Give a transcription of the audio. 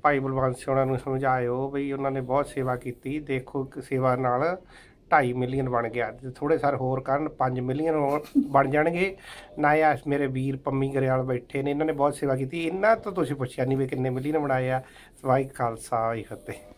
भाई बलवंत सिंह उन्होंने समझाओ बई उन्होंने बहुत सेवा की। देखो सेवा नाल 2.5 मिलियन बन गया, थोड़े सारे होर करन 5 मिलियन बन जाएंगे ना। आ मेरे वीर पंमी गरेवाल बैठे ने, इन्होंने बहुत सेवा की। इन्हों तो तुसीं पुछया नहीं भी किन्ने मिलियन बनाए आ। वाहिगुरू खालसा वाहिगुरू फतेह।